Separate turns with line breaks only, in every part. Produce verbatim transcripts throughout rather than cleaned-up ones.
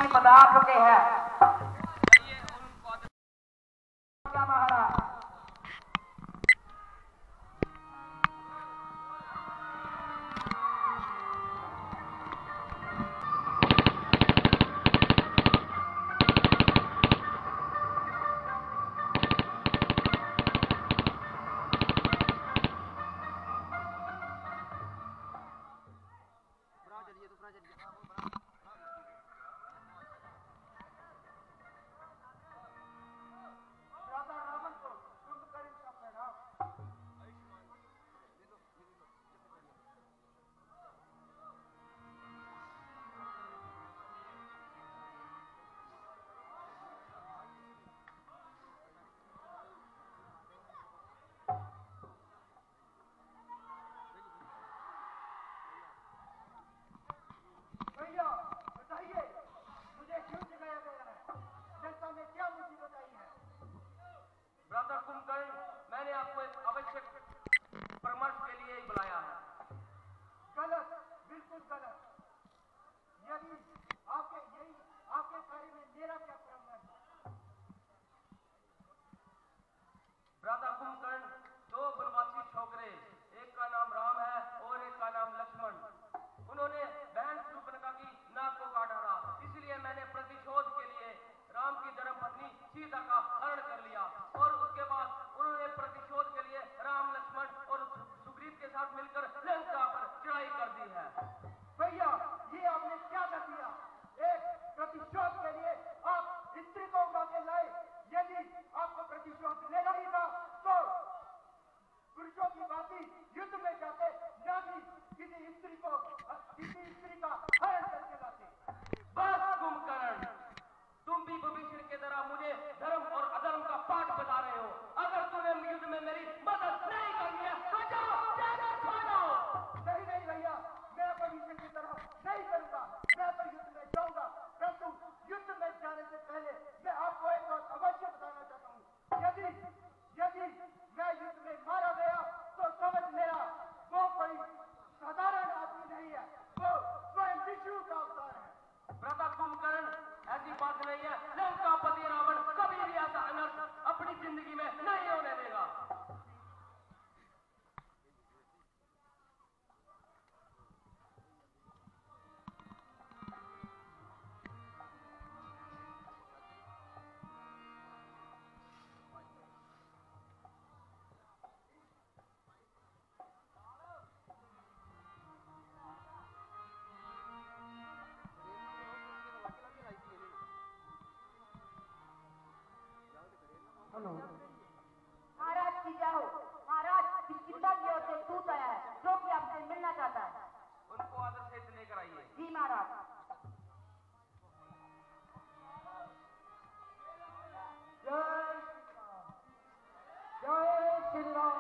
पधार चुके हैं। महाराज
महाराज की जाओ। महाराज किस्किंदा की ओर से दूत आया है जो कि आपसे मिलना चाहता है।
उनको आदर से लेकर आइए।
जी महाराज।
जय जय श्री राम।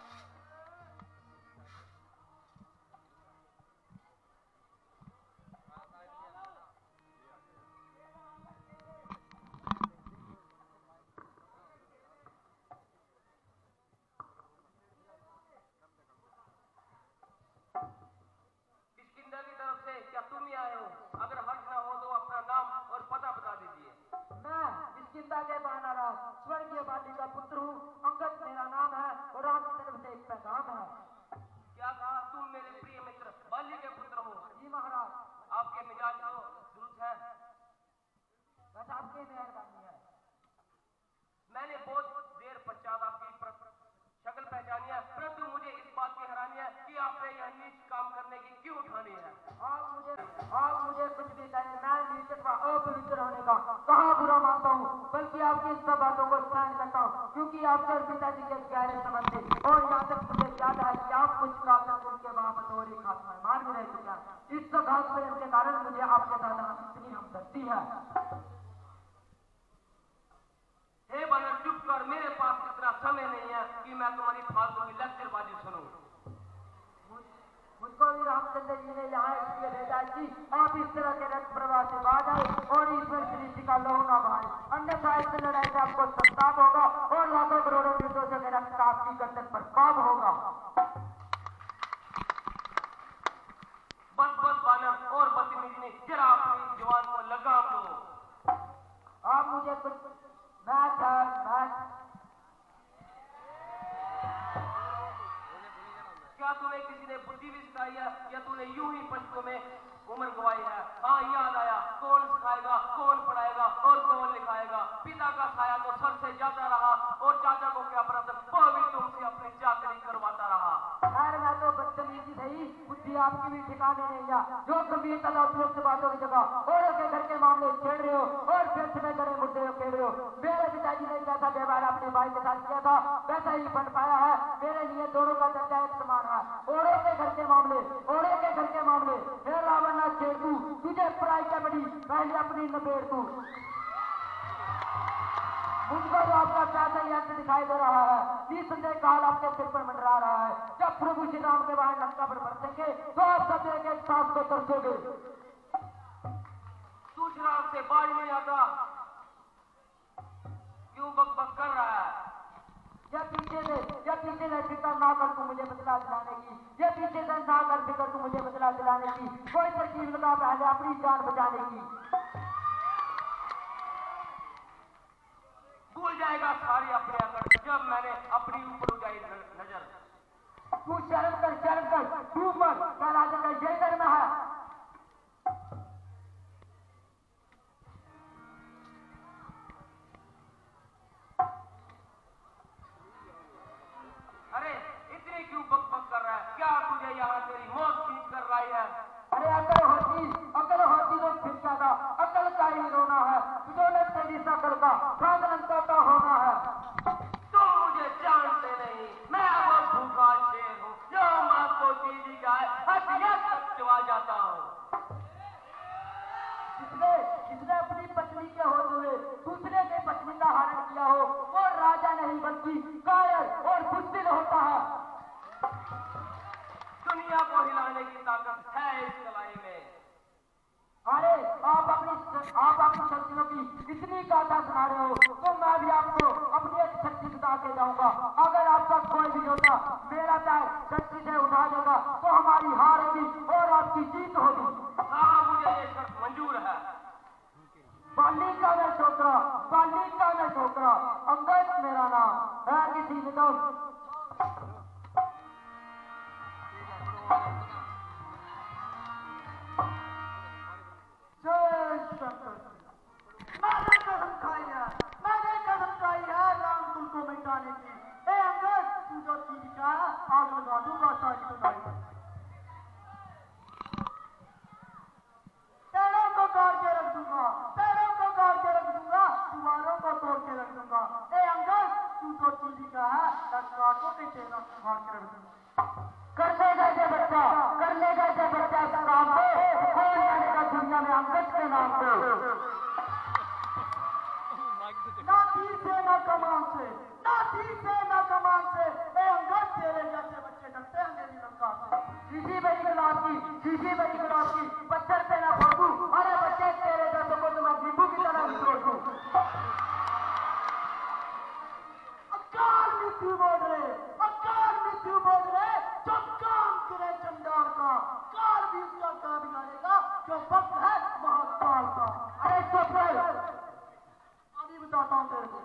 क्या तुम ही आए हो? अगर हर्ष ना हो तो अपना नाम और पता बता दीजिए।
मैं किस्किंदा के बानाराज स्वर्गीय बाली का पुत्र हूँ। अंगद मेरा नाम है और राम की तरफ से एक पैगाम है।
क्या कहा? तुम मेरे प्रिय मित्र बाली के पुत्र हो?
जी महाराज।
आपके मिजाज तो दुरुस्त है।
बस आपकी मेहरबानी है।
मैंने बहुत देर पश्चात आपकी शक्ल पहचानी है, परंतु मुझे इस बात की हैरानी है कि आपने यह नीच काम करने की क्यों उठानी है?
आप मुझे आप मुझे कुछ भी कहें, मैं नीच अथवा अपवित्र होने का कहाँ बुरा मानता हूँ, बल्कि आपकी सब बातों को सहन करता हूँ, क्योंकि आपके और पिताजी के गहरे संबंध थे। और यहाँ तक मुझे याद है कि आप कुछ काफी उनके वहाँ और एक हाथ में मान भी रह चुके हैं। इस घास प्रेम के कारण मुझे आपके साथ इतनी हमदर्दी है।
हे बानर चुप कर, मेरे पास इतना समय नहीं है कि मैं तुम्हारी फालतू की लेक्चरबाजी सुनूं।
मुझको भी रामचंद्र जी ने यहाँ इसलिए भेजा कि आप इस तरह के रक्त प्रवाह से बाहर आए और ईश्वर श्री जी का लहू न बहाए, अन्यथा इस लड़ाई से आपको संताप होगा और लाखों करोड़ों निर्दोषों के रक्त का आपकी गर्दन पर पाप होगा।
बस बस बानर और बदतमीजी ने जरा अपनी जवान को लगाम दो।
आप मुझे कुछ मैच है मैच
क्या तुम्हें किसी ने बुद्धि भी सिखाई है या तूने यूं ही पलकों में उम्र गवाई है? हाँ याद आया, कौन सिखाएगा, कौन पढ़ाएगा और कौन लिखाएगा? पिता का साया तो सर से जाता रहा और चाचा को क्या पता, वो भी तुमसे अपनी चाकरी करवाता रहा।
यार मैं तो बदतमीजी सही, बुद्धि आपकी भी ठिकाने नहीं है। जो गंभीरता उपयुक्त बातों की जगह औरों के घर के मामले छेड़ रहे हो और फिर तुम्हें करे मुद्दे खेल रहे हो। मेरे पिताजी ने जैसा व्यवहार अपने भाई के साथ किया था वैसा ही बन पाया है। मेरे लिए दोनों का दर्जा एक समान है। औरों के घर के मामले औरों के घर के मामले हे रावण ना छेड़ तू, तुझे पढ़ाई क्या बड़ी, पहले अपनी नबेड़ तू। मुझको जो आपका प्यासा यंत्र दिखाई दे रहा है, निसंदेह काल आपके सिर पर मंडरा रहा है। जब प्रभु श्री राम के वाहन लंका पर बरसेंगे तो आप सब एक एक सांस को तरसोगे।
तू शराब से बाज नहीं आता, क्यों बक बक कर रहा है?
ये पीछे से ये पीछे से फिक्र ना कर तू मुझे बदला दिलाने की, ये पीछे से ना कर फिक्र तू मुझे बदला दिलाने की। कोई तरकीब लगा पहले अपनी जान बचाने की।
भूल जाएगा सारी अपने अकड़ जब मैंने अपनी ऊपर उठाई नजर।
तू शर्म कर शर्म कर तू मत क्या राजा का यही धर्म है।
अरे इतनी क्यों बक बक कर रहा है? क्या तुझे यहाँ तेरी मौत खींच कर लाई है?
अरे अकल होती अकल होती तो फिर क्या था, अकल का ही रोना है। तुझे तेरी सकल का साधन का होना है।
तुम मुझे जानते नहीं, मैं वो भूखा शेर हूँ जो माँ को दीदी का हथियार तक चुआ जाता हूँ।
जिसने जिसने अपनी पत्नी के होते हुए दूसरे की पत्नी का हरण किया हो वो राजा नहीं बल्कि कायर और बुज़दिल होता है।
दुनिया को हिलाने की ताकत है इस कलाई में।
अरे आप अपनी आप अपनी शक्तियों की इतनी गाथा सुना रहे हो तो मैं भी आपको अपनी एक शक्ति बता के जाऊंगा। अगर आपका कोई भी योद्धा मेरा पैर शक्ति से उठा देगा तो हमारी हार होगी और आपकी जीत होगी।
हाँ मुझे ये शर्त मंजूर है।
बालिका में छोकरा बालिका में छोकरा अंगद मेरा नाम है। किसी ने तो मैंने कसम खाई है मैंने कसम खाई है राम कुल को मिटाने की। ए अंगद तू जो चीज का आग लगा दूंगा सारी सुनाई। पेड़ों को काट के रख दूंगा पेड़ों को काट के रख दूंगा दीवारों को तोड़ के रख दूंगा। ए अंगद तू जो चीज का है काटों के तेरा काट के रख दूंगा। कर लेगा ये बच्चा कर लेगा ये बच्चा इस काम को कौन जानेगा दुनिया में अंगद के नाम को। ना तीर से ना कमान से ना तीर से ना कमान से ए अंगद तेरे जैसे बच्चे डरते हैं मेरी लंका से। किसी बड़ी गुलाब की किसी बड़ी गुलाब की पत्थर पे ना फोड़ू। अरे बच्चे तेरे जैसे को तो मैं नींबू की तरह तोड़ दूं। अकाल मृत्यु बोल रहे अकाल मृत्यु बोल रहे जो काम करे चंडाल का काल भी उसका काम बिगाड़ेगा जो वक्त है महाकाल का। अरे चुप रहे अभी बताता हूँ तेरे को।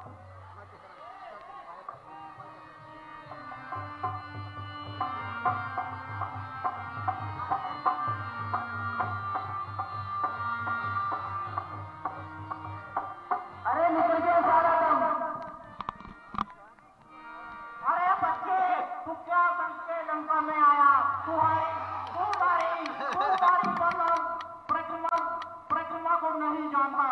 अरे निकल गया सारा दम। अरे बच्चे तू क्या बन के लंका में आया? तू आई तू आई तू आई परिक्रमा परिक्रमा को नहीं जानता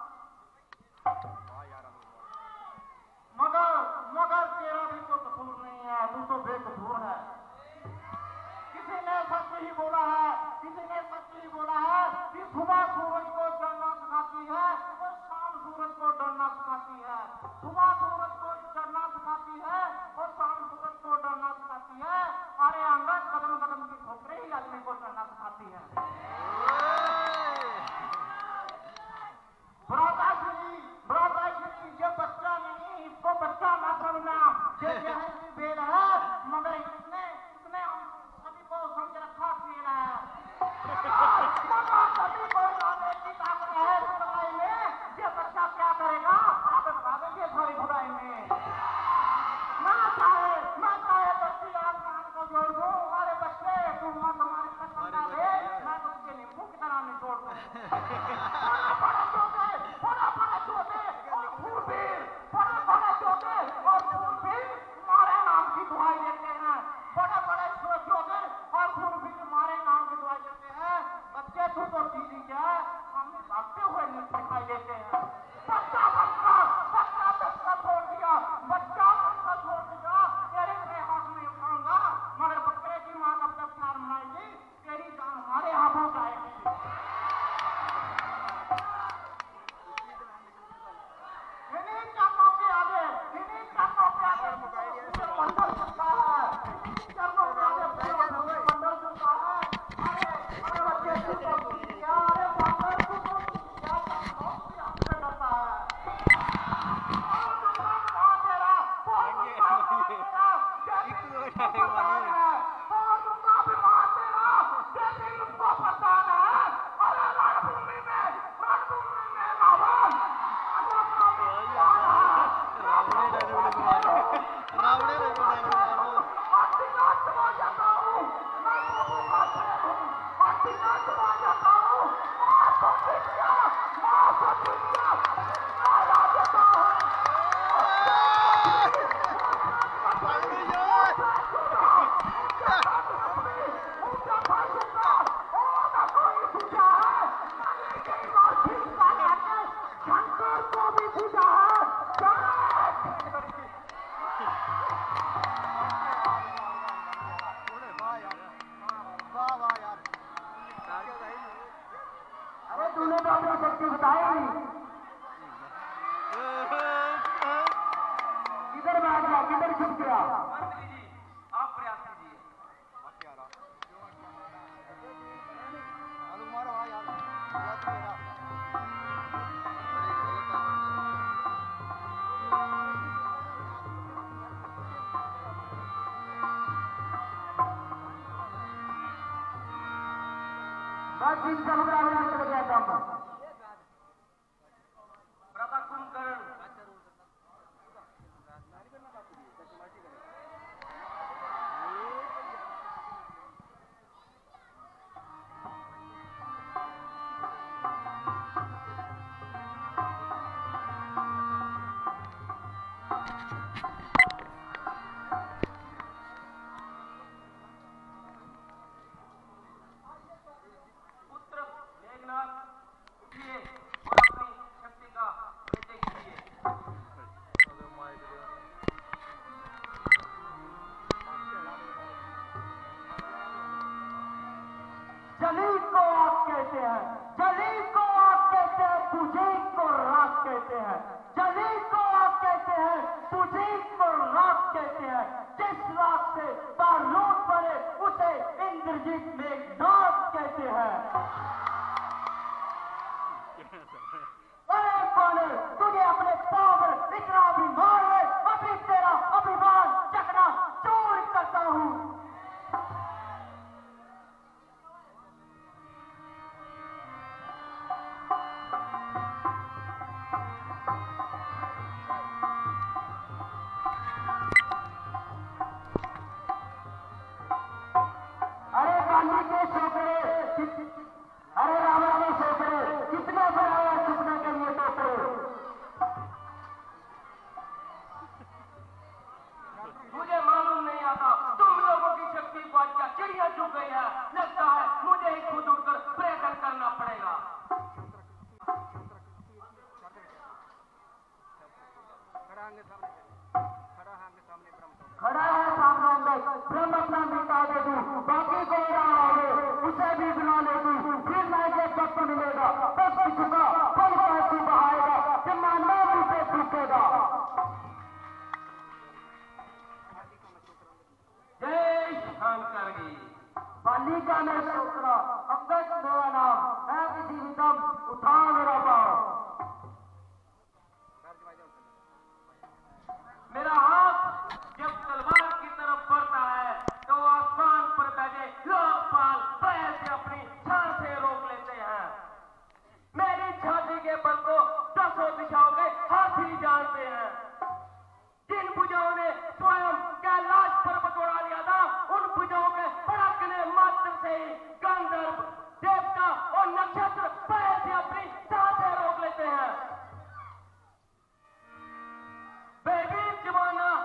मगर मगर तेरा भी तो कसूर नहीं है। तू तो बेकसूर है। किसी ने सच ही बोला है किसी ने सच ही बोला है कि सुबह सूरज को चढ़ना सिखाती है और शाम सूरज को डरना सिखाती है। सुबह सूरज को चढ़ना सिखाती है और शाम सूरज को डरना सिखाती है। अरे अंगद कदम कदम की ठोकरें ही आदमी को चढ़ना सिखाती है। भ्राताश्री भ्राताश्री ये बच्चा नहीं इसको बच्चा ना समझना। ये जहर भेद है मगर इसने इसने हम सभी को समझ रखा खेल है। सभी को लाने की ताकत है इस लड़ाई में। ये बच्चा अरे तूने तो अपनी शक्ति बताई नहीं। किधर भाग गया, किधर छुप गया?
मंत्री जी आप प्रयास कीजिए।
बस इनका मुकाबला चल गया काम।
प्रथा कुंभकर्ण पुत्र मेघनाथ उठिए और अपनी शक्ति का परिचय कीजिए।
जली को आग कहते हैं, जली को आग कहते हैं, तुझे को राख कहते हैं। जली को आग कहते हैं, तुझे को राख कहते हैं। जिस राख से बारूद पड़े उसे इंद्रजीत मेघनाथ कहते हैं। अरे कौन तुझे अपने पाँव पर इतना अभिमान है? अभी तेरा अभिमान चकना चूर करता हूँ। अरे गांधी के छोकरे, अरे रावण के छोकरे, कितना बनाया सुपना के लिए टोकरे।
मुझे मालूम नहीं आता तुम लोगों की शक्ति को आज क्या चिड़िया चुप गई है। लगता है मुझे ही खुद उठकर प्रयत्न करना पड़ेगा।
खड़ा है सामने में ब्रह्म अपना मिटा दे तू, बाकी को उड़ाओगे उसे भी बुला ले तू। फिर लाइके वक्त मिलेगा, वक्त चुका फल तू बहाएगा, जमाना मुझे फूकेगा।
जय शंकर जी।
बालिका में छोकरा, अंगद मेरा नाम है, किसी भी दम उठा मेरा पाँव।
मेरा हाथ जब तलवार की तरफ बढ़ता है तो आसमान पर बैठे लोकपाल पैर से अपनी छाल से रोक लेते हैं। मेरी छाती के बल को दसों दिशाओं के हाथी जानते हैं। जिन भुजाओं ने स्वयं कैलाश पर्वत उड़ा लिया था, उन भुजाओं के भड़कने मात्र से ही गंधर्व देवता और नक्षत्र पैर से अपनी छाल से रोक लेते हैं। बेबी जमाना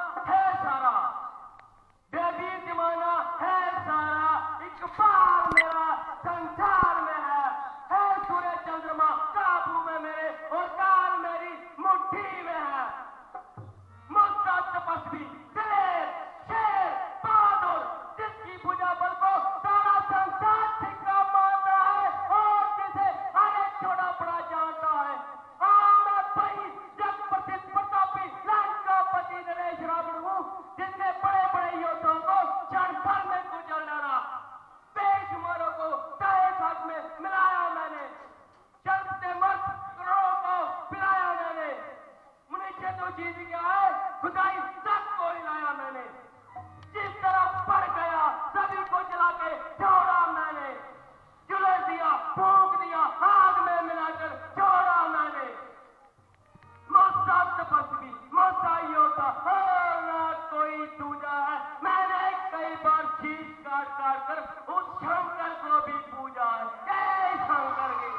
काट कर उस शंकर को भी पूजा। जय शंकर की।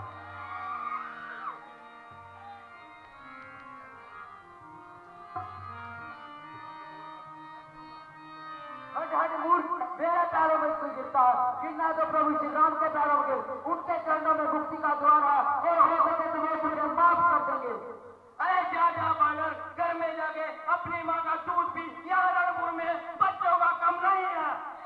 हट हट मूर्ख, मेरे पैरों में कोई गिरता है, गिरना तो प्रभु श्री राम के पैरों में गिर, उनके चरणों में मुक्ति का द्वार है और हो सके तो वो तुझे माफ कर देंगे।
अरे जा जा बानर, घर में जाके अपनी माँ का दूध पी, यहाँ रणपुर में बच्चों का कम नहीं है।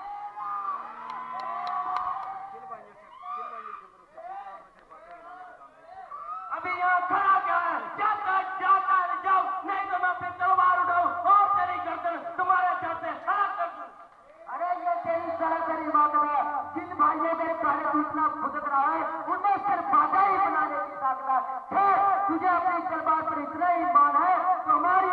अभी यहाँ खड़ा क्या है? जाता जाता है, जाओ, नहीं तो मैं अपनी तलवार उठाऊं और तेरी गर्दन तुम्हारे सर से अलग कर दूं।
अरे ये तेरी तरह तेरी बात है, जिन भाइयों के पहले दूसरा भुगत रहा है उन्हें सिर्फ बाधा ही बनाने की ताकत है। तुझे अपनी तलवार पर इतना ही ईमान है तो हमारी